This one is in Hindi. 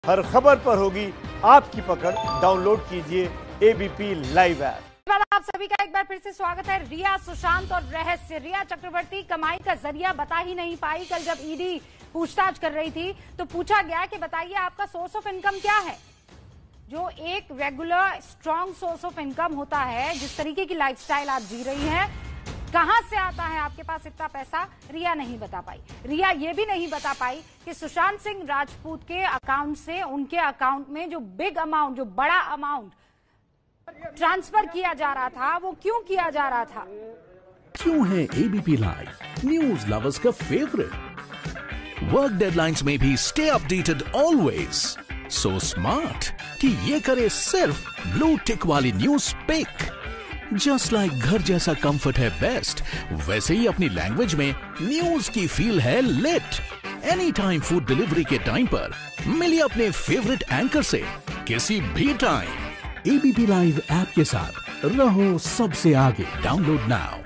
हर खबर पर होगी आपकी पकड़। डाउनलोड कीजिए एबीपी लाइव ऐप। आप सभी का एक बार फिर से स्वागत है। रिया सुशांत और रहस्य। रिया चक्रवर्ती कमाई का जरिया बता ही नहीं पाई। कल जब ईडी पूछताछ कर रही थी तो पूछा गया कि बताइए आपका सोर्स ऑफ इनकम क्या है। जो एक regular strong source of income होता है, जिस तरीके की लाइफस्टाइल आप जी रही हैं, कहां से आता है आपके पास इतना पैसा, रिया नहीं बता पाई। रिया ये भी नहीं बता पाई कि सुशांत सिंह राजपूत के अकाउंट से उनके अकाउंट में जो बिग अमाउंट, जो बड़ा अमाउंट ट्रांसफर किया जा रहा था, वो क्यों किया जा रहा था। क्यों है एबीपी लाइव न्यूज लवर्स का फेवरेट? वर्क डेडलाइंस में भी stay updated always. So smart कि ये करे सिर्फ ब्लू टिक वाली न्यूज पिक। जस्ट लाइक घर जैसा कंफर्ट है बेस्ट, वैसे ही अपनी लैंग्वेज में न्यूज की फील है lit. Any time food delivery के टाइम पर मिलिए अपने फेवरेट एंकर से किसी भी टाइम। एबीपी लाइव ऐप के साथ रहो सबसे आगे। Download now.